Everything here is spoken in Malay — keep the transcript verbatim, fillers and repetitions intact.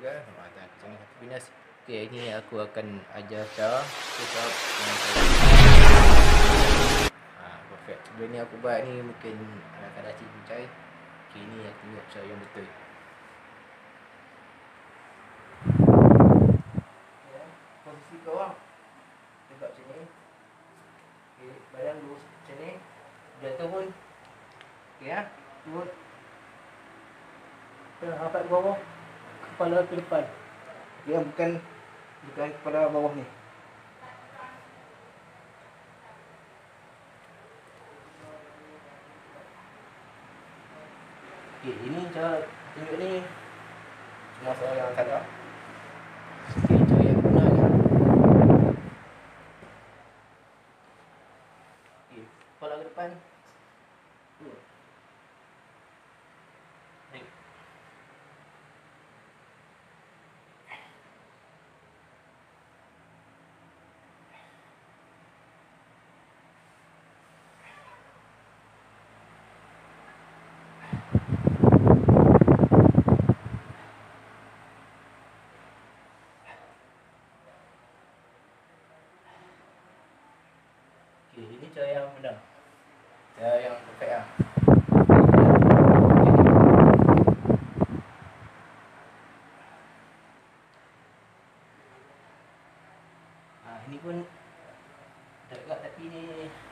ke? Ha, tak aku jangan satu pindah. Okey, ini aku akan ajar cara push up dengan cara. Ha, perfect. Sebelum ni aku buat ni mungkin kadang-kadang cik puncai. Okey, ni aku tunjuk cara yang betul. Ya, posisi kau tegak macam ni. Okey, badan lurus macam ni. Dia turun. Okey ya, turun. Angkat bawah, kepala ke depan. Dia bukan bukan kepala bawah ni. Okey, ini cara tunjuk ni cuma saya yang sadar. Okey, cara yang gunanya. Okey, kepala ke depan. Turun. Naik. Okey, ini cara yang benar. Cara yang perfect lah. Ha, ini pun tegak tapi ni